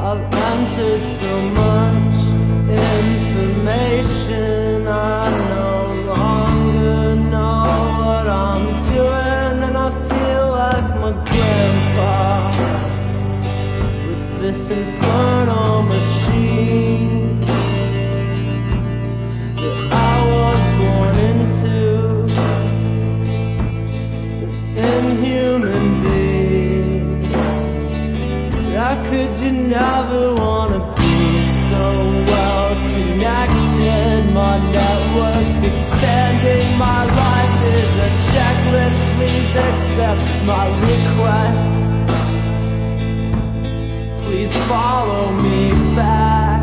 I've entered so much information, I no longer know what I'm doing, and I feel like my grandpa with this infernal machine that I was born into, an inhuman being. How could you never wanna be so well connected? My network's expanding, my life is a checklist. Please accept my request. Please follow me back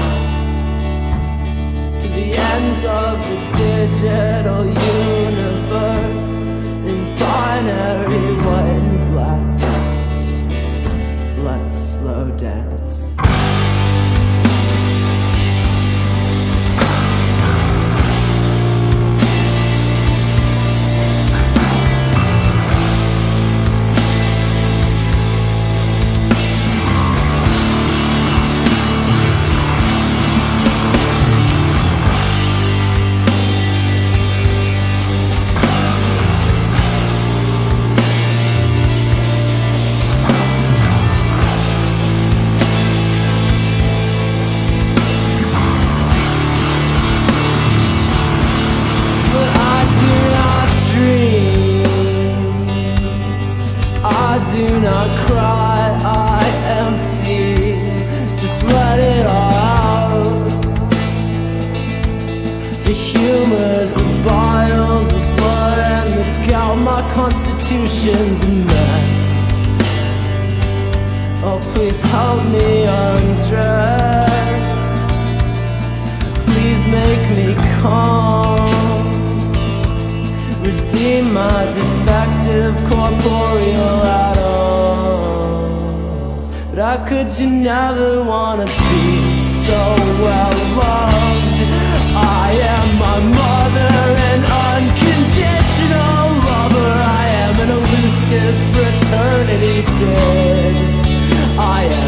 to the ends of the digital universe in binary white and black. Let's slow dance. I do not cry, I empty, just let it all out. The humors, the bile, the blood and the gout, my constitution's a mess. Oh, please help me undress. Please make me calm. Redeem my defective corporeal atoms. But how could you never wanna be so well loved? I am my mother, an unconditional lover. I am an elusive fraternity bid. I am